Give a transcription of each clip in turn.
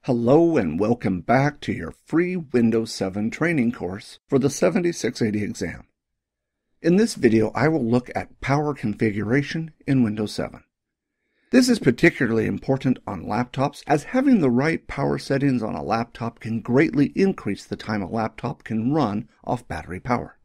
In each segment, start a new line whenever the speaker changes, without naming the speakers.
Hello and welcome back to your free Windows 7 training course for the 7680 exam. In this video, I will look at power configuration in Windows 7. This is particularly important on laptops, as having the right power settings on a laptop can greatly increase the time a laptop can run off battery power.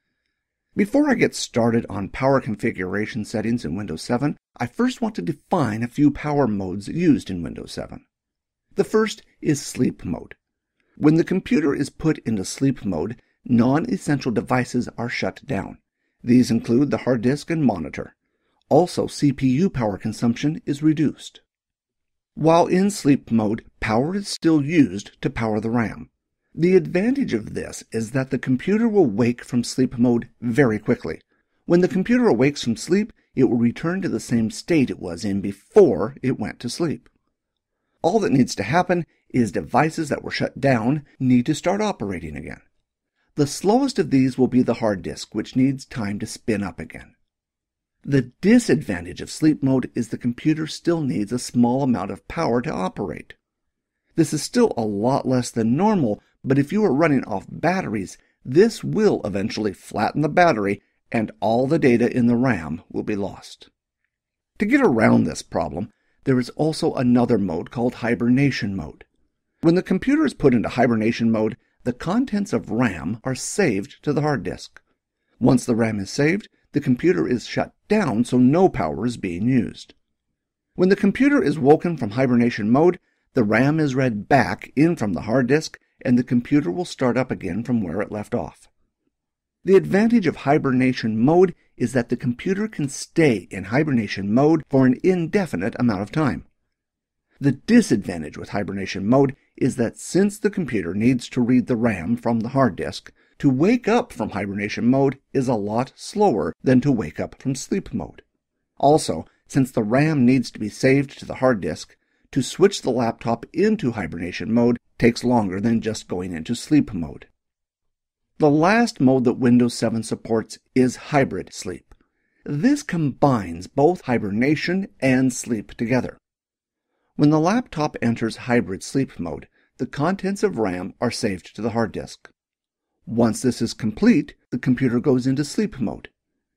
Before I get started on power configuration settings in Windows 7, I first want to define a few power modes used in Windows 7. The first is sleep mode. When the computer is put into sleep mode, non-essential devices are shut down. These include the hard disk and monitor. Also, CPU power consumption is reduced. While in sleep mode, power is still used to power the RAM. The advantage of this is that the computer will wake from sleep mode very quickly. When the computer awakes from sleep, it will return to the same state it was in before it went to sleep. All that needs to happen is devices that were shut down need to start operating again. The slowest of these will be the hard disk, which needs time to spin up again. The disadvantage of sleep mode is the computer still needs a small amount of power to operate. This is still a lot less than normal, but if you are running off batteries, this will eventually flatten the battery and all the data in the RAM will be lost. To get around this problem, there is also another mode called hibernation mode. When the computer is put into hibernation mode, the contents of RAM are saved to the hard disk. Once the RAM is saved, the computer is shut down so no power is being used. When the computer is woken from hibernation mode, the RAM is read back in from the hard disk and the computer will start up again from where it left off. The advantage of hibernation mode is that the computer can stay in hibernation mode for an indefinite amount of time. The disadvantage with hibernation mode is that since the computer needs to read the RAM from the hard disk, to wake up from hibernation mode is a lot slower than to wake up from sleep mode. Also, since the RAM needs to be saved to the hard disk, to switch the laptop into hibernation mode takes longer than just going into sleep mode. The last mode that Windows 7 supports is hybrid sleep. This combines both hibernation and sleep together. When the laptop enters hybrid sleep mode, the contents of RAM are saved to the hard disk. Once this is complete, the computer goes into sleep mode.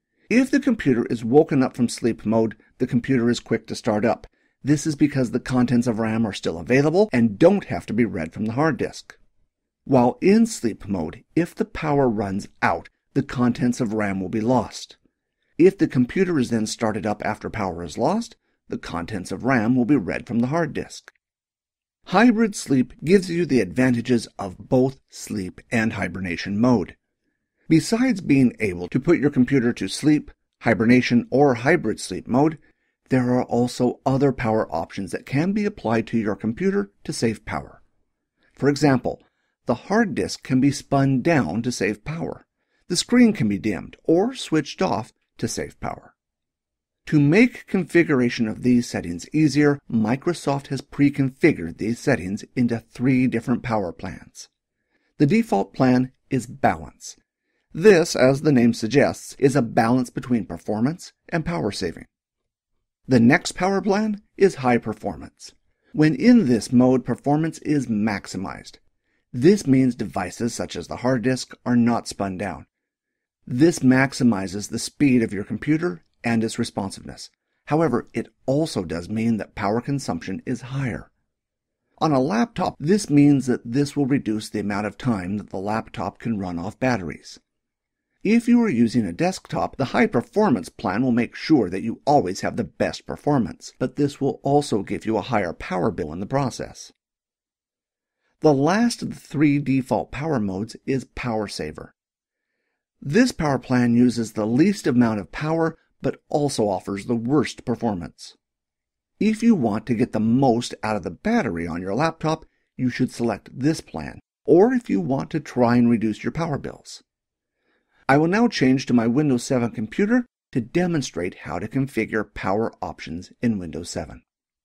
If the computer is woken up from sleep mode, the computer is quick to start up. This is because the contents of RAM are still available and don't have to be read from the hard disk. While in sleep mode, if the power runs out, the contents of RAM will be lost. If the computer is then started up after power is lost, the contents of RAM will be read from the hard disk. Hybrid sleep gives you the advantages of both sleep and hibernation mode. Besides being able to put your computer to sleep, hibernation, or hybrid sleep mode, there are also other power options that can be applied to your computer to save power. For example, the hard disk can be spun down to save power. The screen can be dimmed or switched off to save power. To make configuration of these settings easier, Microsoft has pre-configured these settings into 3 different power plans. The default plan is Balance. This, as the name suggests, is a balance between performance and power saving. The next power plan is High Performance. When in this mode, performance is maximized. This means devices such as the hard disk are not spun down. This maximizes the speed of your computer and its responsiveness. However, it also does mean that power consumption is higher. On a laptop, this means that this will reduce the amount of time that the laptop can run off batteries. If you are using a desktop, the high performance plan will make sure that you always have the best performance, but this will also give you a higher power bill in the process. The last of the 3 default power modes is Power Saver. This power plan uses the least amount of power, but also offers the worst performance. If you want to get the most out of the battery on your laptop, you should select this plan, or if you want to try and reduce your power bills. I will now change to my Windows 7 computer to demonstrate how to configure power options in Windows 7.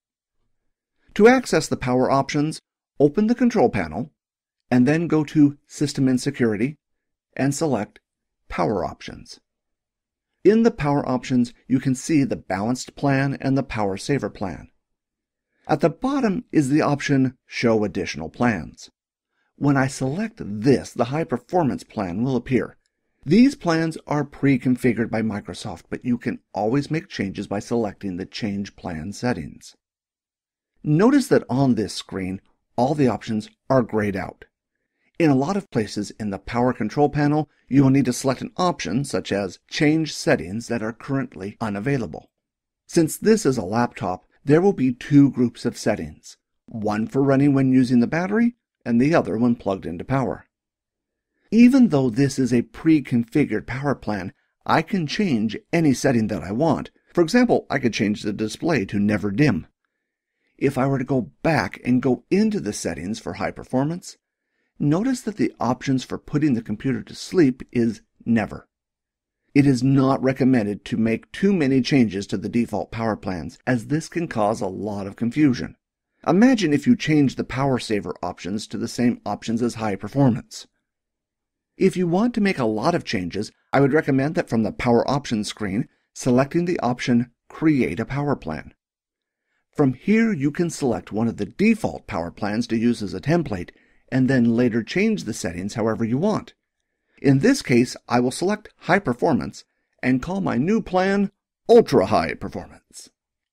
To access the power options, open the control panel, and then go to System and Security, and select Power Options. In the Power Options, you can see the Balanced Plan and the Power Saver Plan. At the bottom is the option Show Additional Plans. When I select this, the High Performance plan will appear. These plans are pre-configured by Microsoft, but you can always make changes by selecting the Change Plan settings. Notice that on this screen, all the options are grayed out. In a lot of places in the Power Control panel, you will need to select an option such as Change Settings that are currently unavailable. Since this is a laptop, there will be two groups of settings, one for running when using the battery and the other when plugged into power. Even though this is a pre-configured power plan, I can change any setting that I want. For example, I could change the display to Never Dim. If I were to go back and go into the settings for high performance, notice that the options for putting the computer to sleep is Never. It is not recommended to make too many changes to the default power plans, as this can cause a lot of confusion. Imagine if you change the power saver options to the same options as high performance. If you want to make a lot of changes, I would recommend that from the Power Options screen, selecting the option Create a Power Plan. From here, you can select one of the default power plans to use as a template, and then later change the settings however you want. In this case, I will select High Performance and call my new plan Ultra High Performance.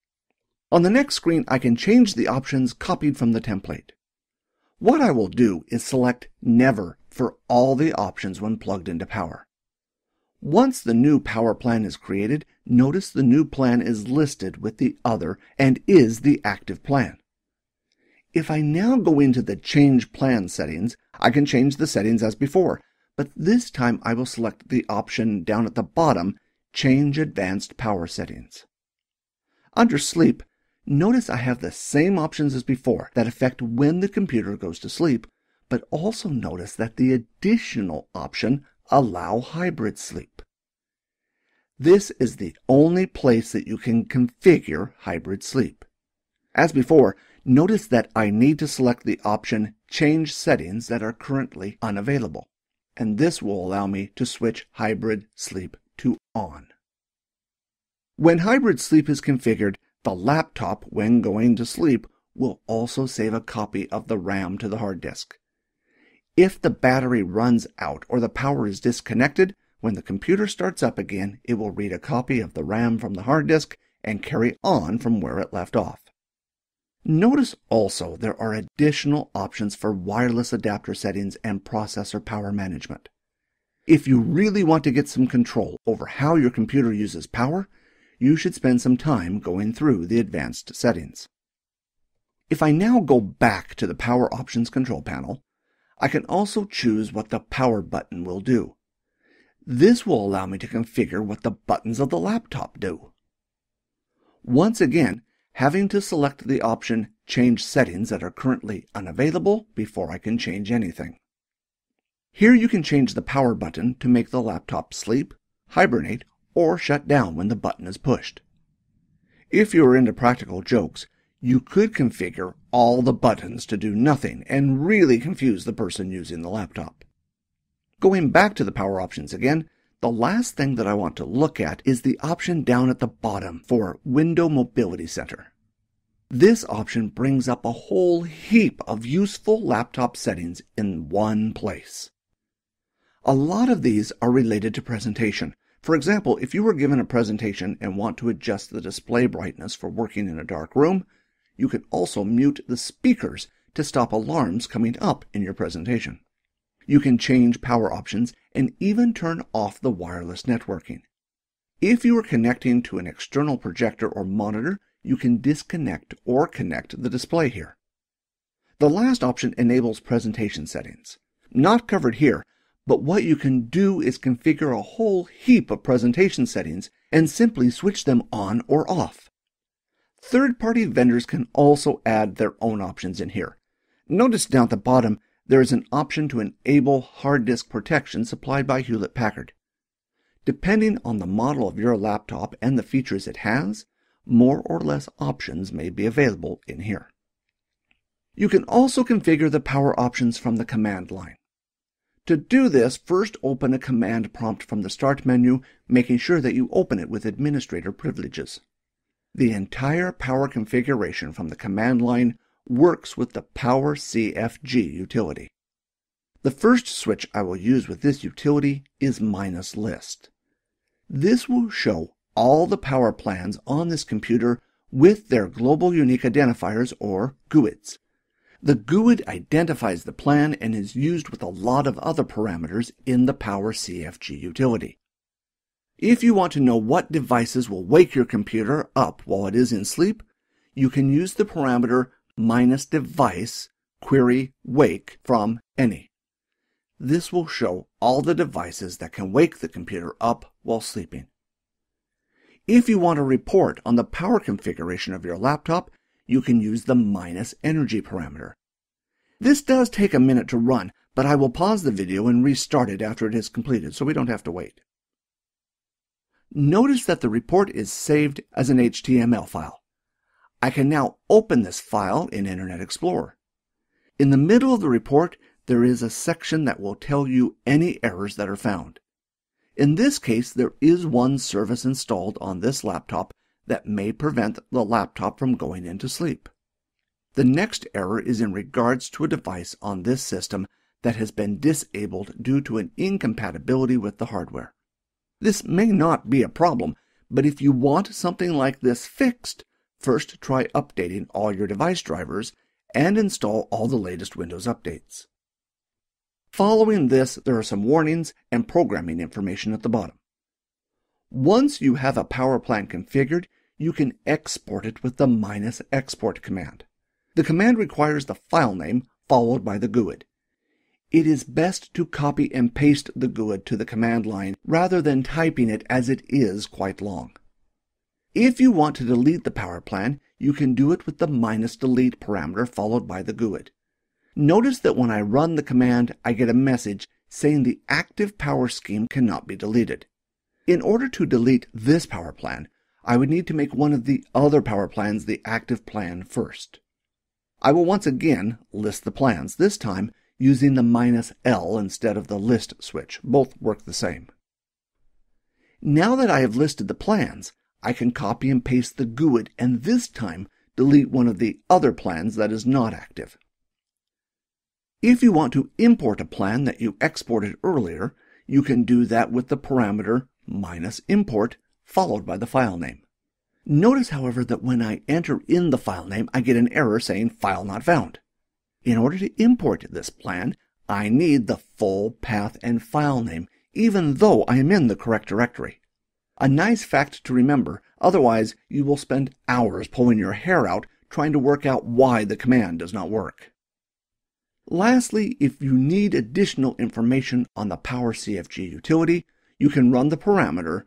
On the next screen, I can change the options copied from the template. What I will do is select Never for all the options when plugged into power. Once the new power plan is created, notice the new plan is listed with the other and is the active plan. If I now go into the Change Plan settings, I can change the settings as before, but this time I will select the option down at the bottom, Change Advanced Power Settings. Under Sleep, notice I have the same options as before that affect when the computer goes to sleep, but also notice that the additional option Allow Hybrid Sleep. This is the only place that you can configure hybrid sleep. As before, notice that I need to select the option Change Settings that are currently unavailable, and this will allow me to switch hybrid sleep to on. When hybrid sleep is configured, the laptop, when going to sleep, will also save a copy of the RAM to the hard disk. If the battery runs out or the power is disconnected, when the computer starts up again, it will read a copy of the RAM from the hard disk and carry on from where it left off. Notice also there are additional options for wireless adapter settings and processor power management. If you really want to get some control over how your computer uses power, you should spend some time going through the advanced settings. If I now go back to the Power Options control panel, I can also choose what the power button will do. This will allow me to configure what the buttons of the laptop do. Once again, having to select the option Change Settings that are currently unavailable before I can change anything. Here you can change the power button to make the laptop sleep, hibernate, or shut down when the button is pushed. If you are into practical jokes, you could configure all the buttons to do nothing and really confuse the person using the laptop. Going back to the power options again, the last thing that I want to look at is the option down at the bottom for Window Mobility Center. This option brings up a whole heap of useful laptop settings in one place. A lot of these are related to presentation. For example, if you were given a presentation and want to adjust the display brightness for working in a dark room, you can also mute the speakers to stop alarms coming up in your presentation. You can change power options and even turn off the wireless networking. If you are connecting to an external projector or monitor, you can disconnect or connect the display here. The last option enables presentation settings. Not covered here, but what you can do is configure a whole heap of presentation settings and simply switch them on or off. Third-party vendors can also add their own options in here. Notice down at the bottom there is an option to enable hard disk protection supplied by Hewlett-Packard. Depending on the model of your laptop and the features it has, more or less options may be available in here. You can also configure the power options from the command line. To do this, first open a command prompt from the Start menu, making sure that you open it with administrator privileges. The entire power configuration from the command line works with the Power CFG utility. The first switch I will use with this utility is -list. This will show all the power plans on this computer with their Global Unique Identifiers, or GUIDs. The GUID identifies the plan and is used with a lot of other parameters in the Power CFG utility. If you want to know what devices will wake your computer up while it is in sleep, you can use the parameter -device query wake from any. This will show all the devices that can wake the computer up while sleeping. If you want to report on the power configuration of your laptop, you can use the -energy parameter. This does take a minute to run, but I will pause the video and restart it after it is completed so we don't have to wait. Notice that the report is saved as an HTML file. I can now open this file in Internet Explorer. In the middle of the report, there is a section that will tell you any errors that are found. In this case, there is one service installed on this laptop that may prevent the laptop from going into sleep. The next error is in regards to a device on this system that has been disabled due to an incompatibility with the hardware. This may not be a problem, but if you want something like this fixed, first try updating all your device drivers and install all the latest Windows updates. Following this, there are some warnings and programming information at the bottom. Once you have a power plan configured, you can export it with the -export command. The command requires the file name followed by the GUID. It is best to copy and paste the GUID to the command line rather than typing it, as it is quite long. If you want to delete the power plan, you can do it with the -delete parameter followed by the GUID. Notice that when I run the command, I get a message saying the active power scheme cannot be deleted. In order to delete this power plan, I would need to make one of the other power plans the active plan first. I will once again list the plans, this time using the -L instead of the list switch. Both work the same. Now that I have listed the plans, I can copy and paste the GUID and this time delete one of the other plans that is not active. If you want to import a plan that you exported earlier, you can do that with the parameter -import followed by the file name. Notice, however, that when I enter in the file name, I get an error saying file not found. In order to import this plan, I need the full path and file name, even though I am in the correct directory. A nice fact to remember, otherwise you will spend hours pulling your hair out trying to work out why the command does not work. Lastly, if you need additional information on the Power CFG utility, you can run the parameter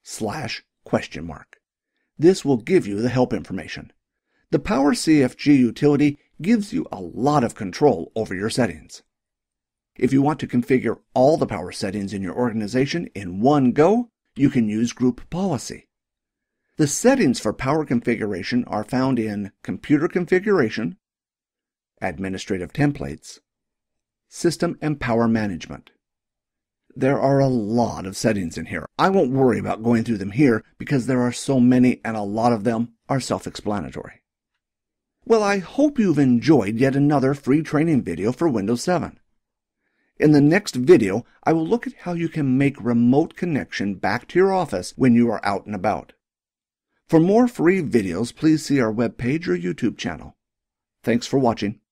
/?. This will give you the help information. The Power CFG utility gives you a lot of control over your settings. If you want to configure all the power settings in your organization in one go, you can use Group Policy. The settings for power configuration are found in Computer Configuration, Administrative Templates, System and Power Management. There are a lot of settings in here. I won't worry about going through them here because there are so many and a lot of them are self-explanatory. Well, I hope you've enjoyed yet another free training video for Windows 7. In the next video, I will look at how you can make remote connection back to your office when you are out and about. For more free videos, please see our webpage or YouTube channel. Thanks for watching.